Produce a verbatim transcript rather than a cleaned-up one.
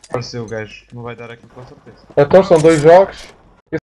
Apareceu o gajo, não vai dar aquilo com certeza. Então são dois jogos.